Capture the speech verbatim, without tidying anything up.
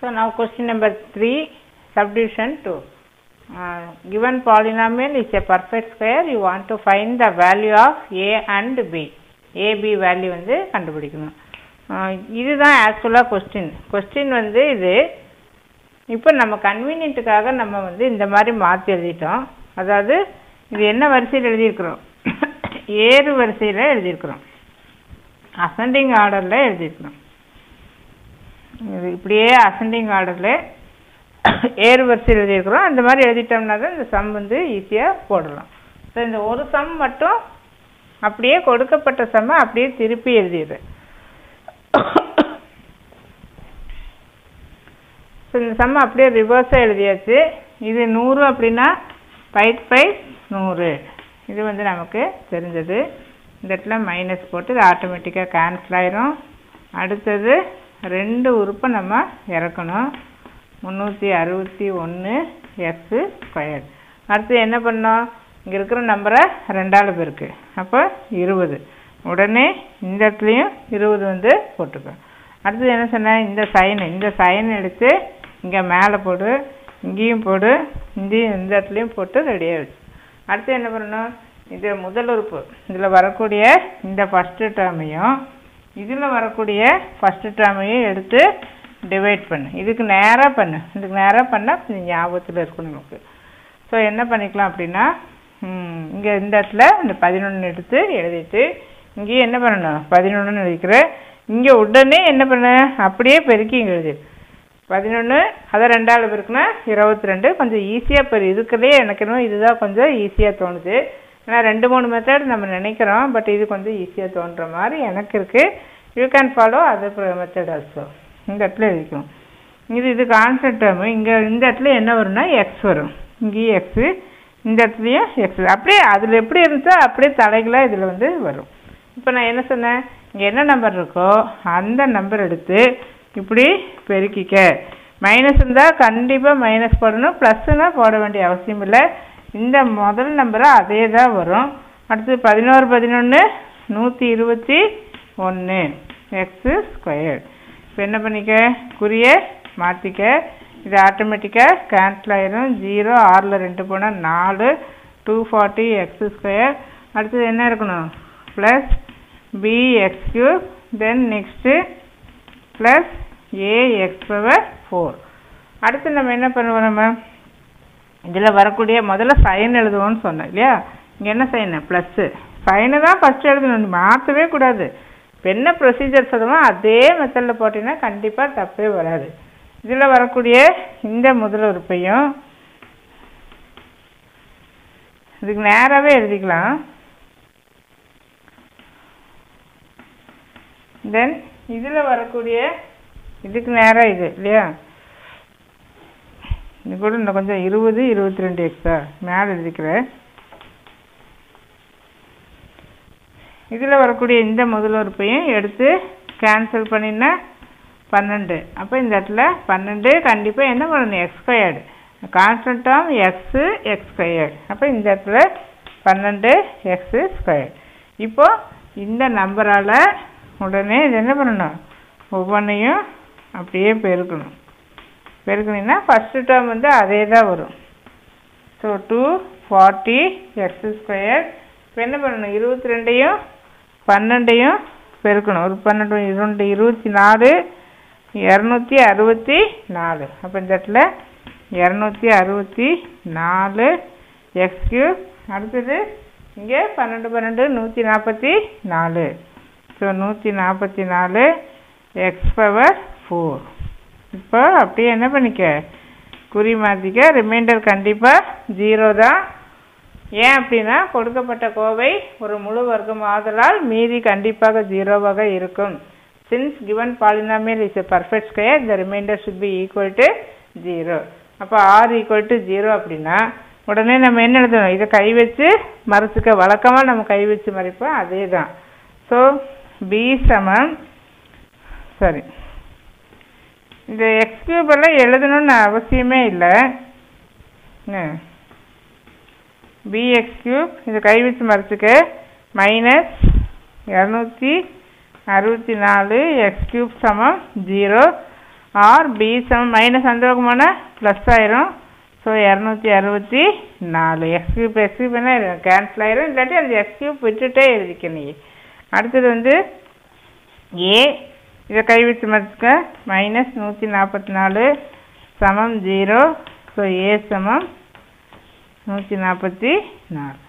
So now question number three, subdivision two. Uh, given polynomial is a perfect square, you want to find the value of a and b. A, b value வந்து கண்டுபிடிக்கணும். இதுதான் ஆக்சுவலாக question question வந்து இது இப்போ நம்ம கன்வீனியன்ட்டுக்காக நம்ம வந்து இந்த மாதிரி மாற்றி எழுதிட்டோம். அதாவது இது என்ன வரிசையில் எழுதியிருக்கிறோம், ஏறு வரிசையில் எழுதியிருக்கிறோம், அசெண்டிங் ஆர்டரில் எழுதியிருக்கிறோம். இது இப்படியே அசெண்டிங் ஆர்டரில் ஏறு வரிசையில் எழுதியிருக்கிறோம். அந்த மாதிரி எழுதிட்டோம்னா தான் இந்த சம் வந்து ஈஸியாக போடலாம். ஸோ இந்த ஒரு சம் மட்டும் அப்படியே கொடுக்கப்பட்ட சம்மை அப்படியே திருப்பி எழுதிடு. ஸோ இந்த சம்மை அப்படியே ரிவர்ஸாக எழுதியாச்சு. இது நூறு அப்படின்னா பைட் பை நூறு, இது வந்து நமக்கு தெரிஞ்சது. இந்த இடத்துல மைனஸ் போட்டு இது ஆட்டோமேட்டிக்காக கேன்சல் ஆயிரும். அடுத்தது ரெண்டு உறுப்பை நம்ம இறக்கணும். முந்நூற்றி அறுபத்தி ஒன்று எக்ஸு ஸ்கொயர். அடுத்து என்ன பண்ணோம், இங்கே இருக்கிற நம்பரை ரெண்டால் பேருக்கு, அப்போ இருபது. உடனே இந்த இடத்துலையும் இருபது வந்து போட்டுக்கோம். அடுத்தது என்ன சொன்னேன், இந்த சைனு இந்த சைன் எடுத்து இங்கே மேலே போடு, இங்கேயும் போடு, இங்கேயும் இந்த இடத்துலையும் போட்டு ரெடியாக வச்சு. அடுத்து என்ன பண்ணணும், இது முதல் உறுப்பு இதில் வரக்கூடிய இந்த ஃபஸ்ட்டு டேர்மையும் இதில் வரக்கூடிய ஃபஸ்ட்டு டேர்மையும் எடுத்து டிவைட் பண்ணு. இதுக்கு நேராக பண்ணு, இதுக்கு நேராக பண்ணால் கொஞ்சம் ஞாபகத்தில் இருக்கும் நமக்கு. ஸோ என்ன பண்ணிக்கலாம் அப்படின்னா, இங்கே இந்த இடத்துல இந்த பதினொன்று எடுத்து எழுதிட்டு இங்கேயும் என்ன பண்ணணும், பதினொன்றுன்னு எழுதிக்கிறேன். இங்கே உடனே என்ன பண்ண, அப்படியே பெருக்கி இங்கே எழுதி பதினொன்று, அதை ரெண்டாவது பெருக்குன்னா இருபத்தி ரெண்டு. கொஞ்சம் ஈஸியாக பெரு இதுக்குள்ளே எனக்கு இன்னும் இதுதான் கொஞ்சம் ஈஸியாக தோணுது. ஏன்னா ரெண்டு மூணு மெத்தட் நம்ம நினைக்கிறோம், பட் இது கொஞ்சம் ஈஸியாக தோன்ற மாதிரி எனக்கு இருக்குது. You can follow other method also. இந்த இடத்துல எழுதிக்கணும். இது இது கான்ஸ்டன்ட் டேர்மு. இங்கே இந்த இடத்துல என்ன வரும்னா எக்ஸ் வரும், இங்கேயும் எக்ஸு, இந்த இடத்துலையும் எக்ஸ். அப்படியே அதில் எப்படி இருந்துச்சோ அப்படியே தலைகளாக இதில் வந்து வரும். இப்போ நான் என்ன சொன்னேன், இங்கே என்ன நம்பர் இருக்கோ அந்த நம்பர் எடுத்து இப்படி பெருக்கிக்க. மைனஸ் இருந்தால் கண்டிப்பாக மைனஸ் போடணும், ப்ளஸ்ஸுன்னா போட வேண்டிய அவசியம் இல்லை. இந்த முதல் நம்பரை அதே தான் வரும். அடுத்து பதினோரு பதினொன்று நூற்றி இருபத்தி ஒன்று எக்ஸு ஸ்கொயர். இப்போ என்ன பண்ணிக்க, குறிய மாற்றிக்க. இது ஆட்டோமேட்டிக்காக கேன்சல் ஆயிரும். ஜீரோ ஆறில் ரெண்டு போனால் நாலு, டூ ஃபார்ட்டி எக்ஸு ஸ்கொயர். அடுத்தது என்ன இருக்கணும், plus b x cube, then next plus a x power four. அடுத்து நம்ம என்ன பண்ணுவோம், நம்ம இதில் வரக்கூடிய முதல்ல சைன் எழுதுவோம்னு சொன்னேன் இல்லையா. இங்கே என்ன சைனு, ப்ளஸ்ஸு. சைனு தான் ஃபஸ்ட்டு எழுதணும், மாற்றவே கூடாது. இப்போ என்ன ப்ரொசீஜர் சொல்லுவோம் அதே மெத்தடில் போட்டிங்கன்னா கண்டிப்பாக தப்பே வராது. இதில் வரக்கூடிய இந்த முதல் உறுப்பையும் இதுக்கு நேராகவே எழுதிக்கலாம். தென் இதில் வரக்கூடிய இதுக்கு நேராக இது இல்லையா, இது கூட இன்னும் கொஞ்சம் இருபது இருபத்தி ரெண்டு எக்ஸா மேலே எழுதிக்கிறேன். இதில் வரக்கூடிய இந்த முதல் உறுப்பையும் எடுத்து கேன்சல் பண்ணினா பன்னெண்டு. அப்போ இந்த இடத்துல பன்னெண்டு கண்டிப்பாக என்ன பண்ணணும், x squared. Constant term x x squared. அப்போ இந்த இடத்துல பன்னெண்டு எக்ஸு ஸ்கொயர். இப்போது இந்த நம்பரால் உடனே இது என்ன பண்ணணும், ஒவ்வொன்றையும் அப்படியே பெருக்கணும். பெருக்கணுன்னா ஃபஸ்ட்டு டேர்ம் வந்து அதே தான் வரும். So two forty x square. இப்போ என்ன பண்ணணும், இருபத்தி ரெண்டையும் பன்னெண்டையும் பெருக்கணும். ஒரு பன்னெண்டு இரண்டு இருபத்தி நாலு, இரநூத்தி அறுபத்தி நாலு. அப்போ இந்த இடத்துல இரநூத்தி அறுபத்தி நாலு எக்ஸ் கியூப். அடுத்தது இங்கே பன்னெண்டு பன்னெண்டு நூற்றி நாற்பத்தி நாலு. ஸோ நூற்றி நாற்பத்தி நாலு எக்ஸ் பவர் ஃபோர். இப்போ அப்படியே என்ன பண்ணிக்க, குறி மாற்றிக்க. ரிமைண்டர் கண்டிப்பாக ஜீரோ தான். ஏன் அப்படின்னா கொடுக்கப்பட்ட கோவை ஒரு முழு வர்க்கம் ஆதலால் மீதி கண்டிப்பாக ஜீரோவாக இருக்கும். Since given polynomial is a perfect square, the remainder should be equal to zero. அப்போ ஆர் ஈக்குவல் டு ஜீரோ அப்படின்னா உடனே நம்ம என்ன எழுதணும், இதை கை வச்சு மறைச்சிக்க. வழக்கமாக நம்ம கை வச்சு மறைப்போம், அதே தான். ஸோ பி சமம், சரி இந்த எக்ஸ் கியூப் எல்லாம் எழுதணும்னு அவசியமே இல்லை. பி எக்ஸ் கியூப் இதை கை வச்சு மறைச்சிக்க. மைனஸ் இரநூத்தி அறுபத்தி நாலு எக்ஸ் கியூப் சமம் ஜீரோ. ஆர் பி சமம் மைனஸ் அந்த பக்கமான ப்ளஸ் ஆயிரும். ஸோ இரநூத்தி அறுபத்தி நாலு எக்ஸ் கியூப் எக்ஸ் கியூப் என்ன கேன்சல் ஆயிரும். இல்லாட்டி அந்த எக்ஸ் கியூப் விட்டுட்டே எழுதிக்க நீ. அடுத்தது வந்து ஏ இதை கைவிட்டு மதிக்க மைனஸ் நூற்றி நாற்பத்தி நாலு சமம் ஜீரோ. ஸோ ஏ சமம் நூற்றி நாற்பத்தி நாலு.